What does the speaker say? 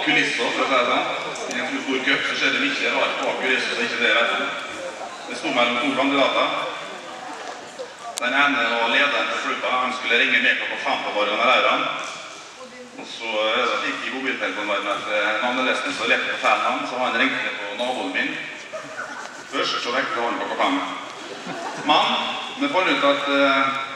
kulisser, for å si det sånn. I en stor cup så skjedde det mye rart bak kulisser, så ikke det vet du. Det stod mellom to kandidater. Den ene var lederen til klubben, han skulle ringe meg klokka 5 på morgenen av lørdagen. Og så fikk jeg mobiltelefonen med navnelesen, så lette på feil navn, så han ringte på naboen min. Først så vekket han klokka 5. Men vi fant ut at